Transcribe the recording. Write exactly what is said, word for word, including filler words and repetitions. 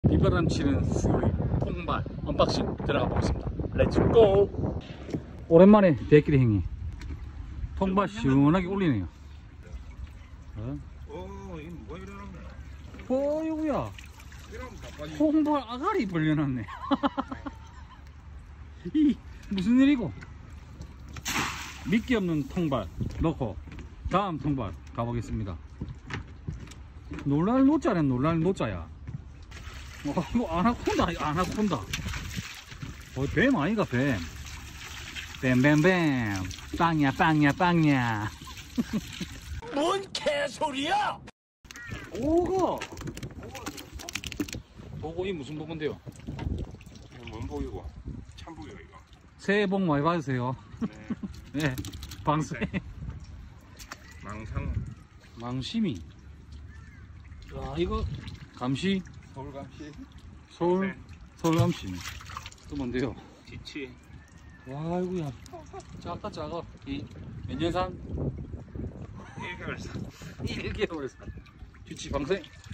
비바람 치는 수요일 통발 언박싱 들어가 보겠습니다. 렛츠고! 오랜만에 대끼리 행위 통발 시원하게 올리네요. 어? 어, 이게 뭐가 이러는 거야? 어이구야, 이러면 나빠지. 통발 아가리 벌려놨네. 이 무슨 일이고? 미끼 없는 통발 넣고 다음 통발 가보겠습니다. 놀랄 노자는 놀랄 노자야. 어, 이거 아나콘다, 아나콘다. 어, 뱀 아이가 뱀. 뱀뱀뱀. 빵야, 빵야, 빵야. 뭔 개소리야? 오거. 보고 이 무슨 보고인데요? 뭔 보이고? 참 보여 이거. 새해 복 많이 받으세요. 네. 네, 방생. 망상. 망심이. 야, 이거 감시. 서울감시. 서울, 네. 서울 감시. 또 뭔데요? 지치. 와, 아이고야. 작다, 작아. 이, 몇 년산? 일 개월산. 일 개월산. 지치 방생.